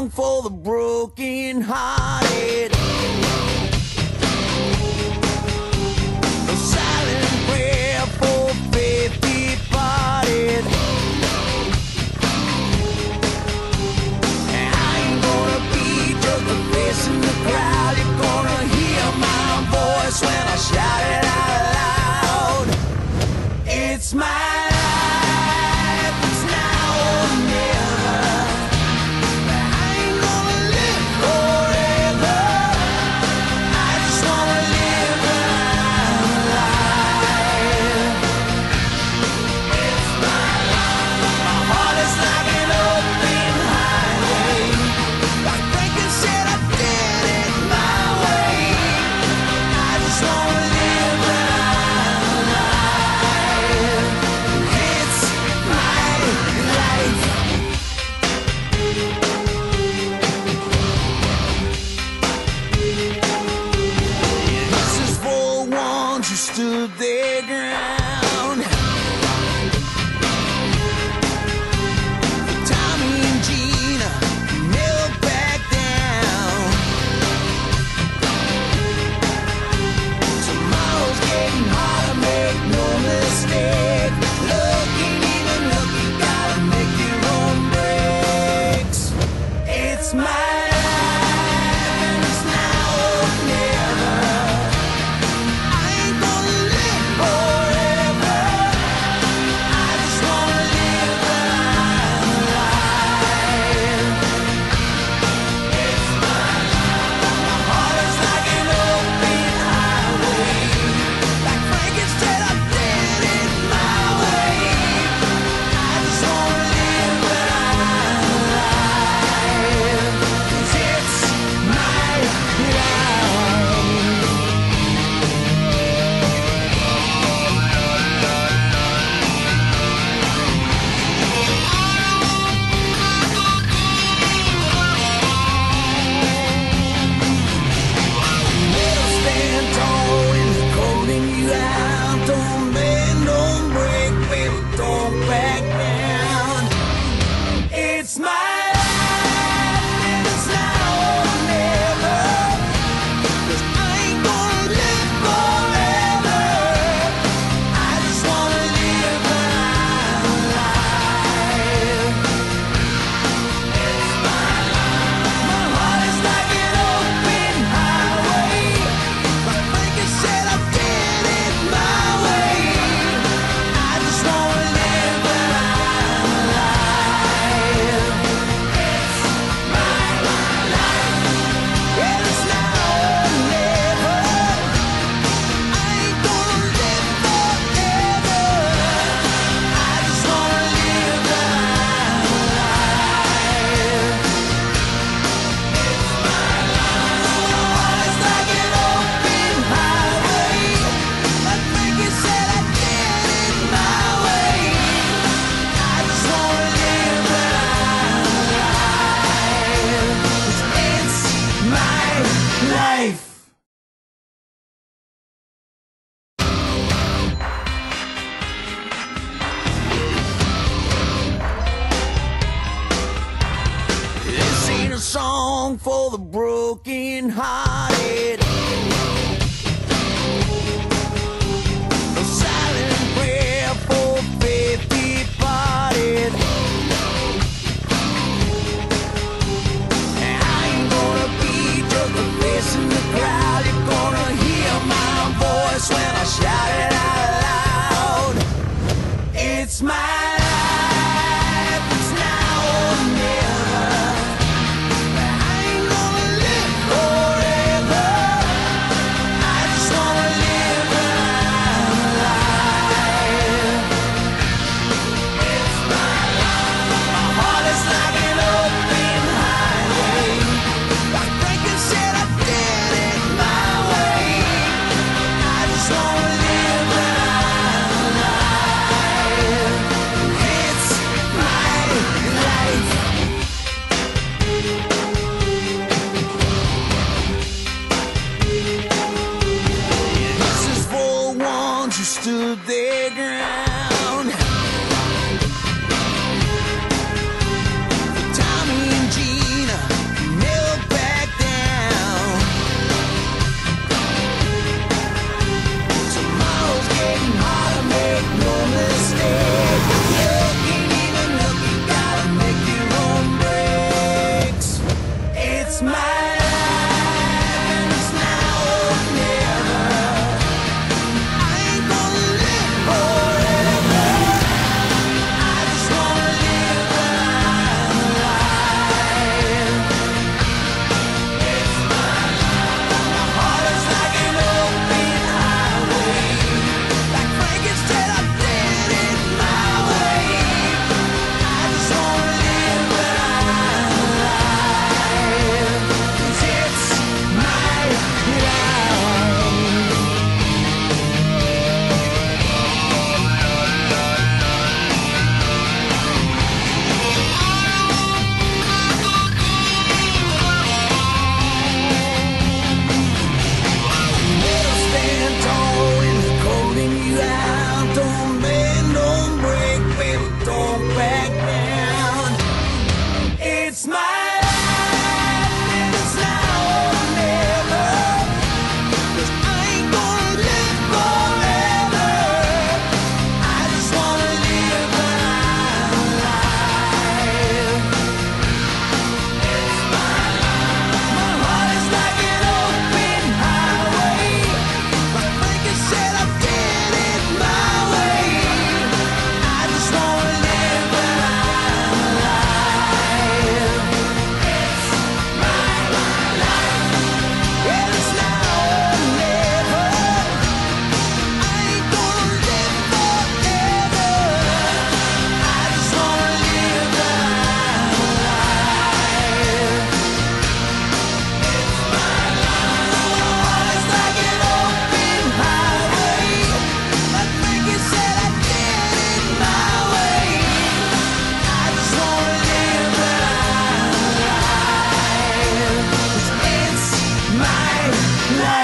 song for the broken hearted. A silent prayer for faith departed. And I ain't gonna be just a face in the crowd. You're gonna hear my voice when I shout it out loud. It's my life, it's now or never. I ain't gonna live forever. I just wanna live my life. It's my life. My heart is like an open highway. Like Franklin said, I did it my way. I just wanna live my life. It's my life. This is for ones who stood their ground. For Tommy and Gina, who never back down. Tomorrow's getting harder, make no mistake. Looking, even looking, gotta make your own breaks. It's my life, and it's now or never. I ain't gonna live forever. I just wanna live my life. It's my life. My heart is like an open highway. Like Franklin said, I did it my way. I just wanna live my life. 'Cause it's my life. Little stand tall in the calling you out. Don't bend, don't break, baby, don't back down. It's my life, and it's now or never. 'Cause I ain't gonna live forever. I just wanna live my life. It's my life. My heart is like an open highway. Like Franklin said, I did it my way. I just wanna live my life. It's my life. And it's now or never. I ain't gonna live forever. I just wanna live my life. It's my life. My heart is like an open highway. Like Franklin said, I did it my way. I just wanna live my life. 'Cause it's my life. This ain't a song for the broken hearted. A silent prayer for faith departed. And I ain't gonna be just a face in the crowd. You're gonna hear my voice when I shout it out loud. It's my life, it's now or never. I ain't gonna live forever. I just wanna live my life. It's my life. My heart is like an open highway. Like Franklin said, I did it my way. I just wanna live my life. It's my life. This is for ones who stood their ground. For Tommy and Gina,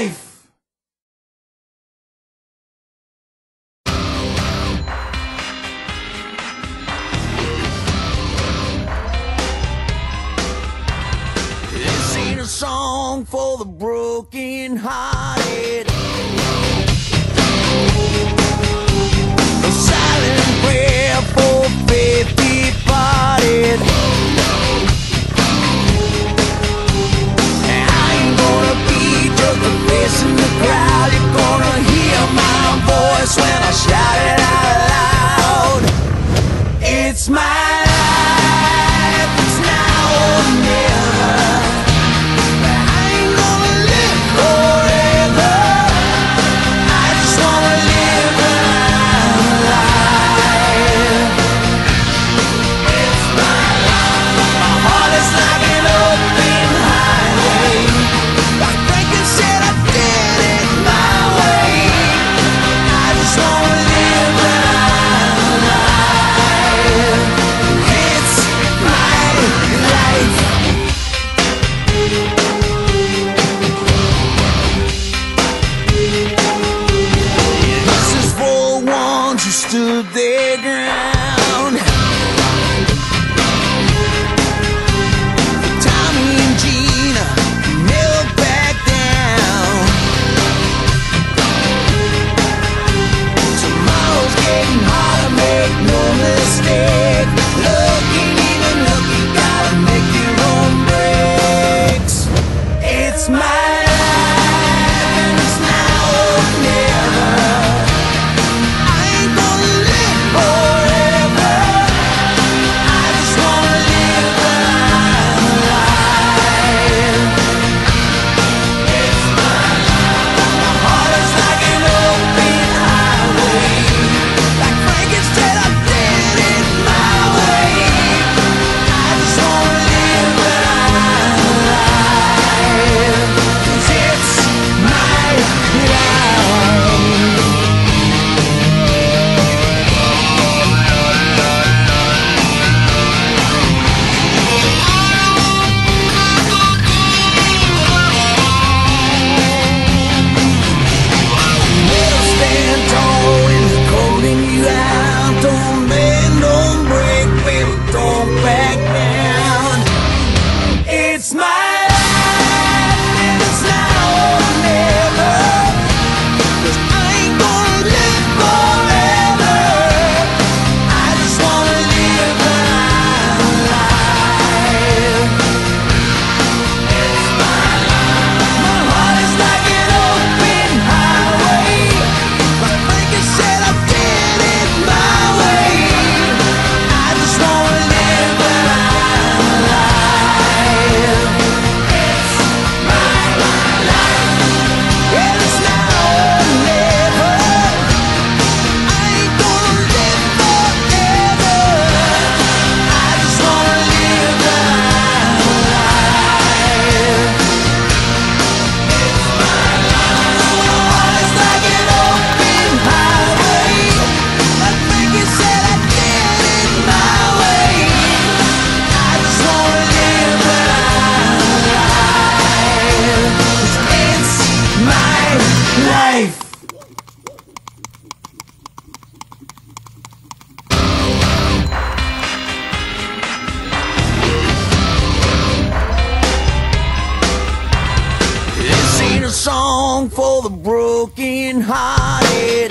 life. This ain't a song for the broken hearted. A silent prayer for faith departed. And I ain't gonna be just a face in the crowd. You're gonna hear my voice when I shout it out loud. It's my life, it's now or never. I ain't gonna live forever. I just wanna live my life. It's my life. My heart is like an open highway. Like Franklin said, I did it my way. I just wanna live my life. It's my life. This is for the ones who stood their ground. Tommy and Gina never back down. Tomorrow's getting harder, make no mistake. Looking, even looking, gotta make your own breaks. It's my life, and it's now or never. I ain't gonna live forever. I just wanna live my life. It's my life. My heart is like an open highway. Like Franklin said, I did it my way. I just wanna live my life. 'Cause it's my life. Never stand tall when it's calling you out. Don't bend, don't break, baby, don't back down. It's my life, and it's now or never. 'Cause I ain't gonna live forever. I just wanna live my life. It's my life. My heart is like an open highway. Like Franklin said, I did it my way. I just wanna live my life. It's my life. And it's now or never. I ain't gonna live forever. I just wanna live my life. It's my life. My heart is like an open highway. Like Franklin said, I did it my way. I just wanna live my life. 'Cause it's my life. This ain't a song for the broken hearted.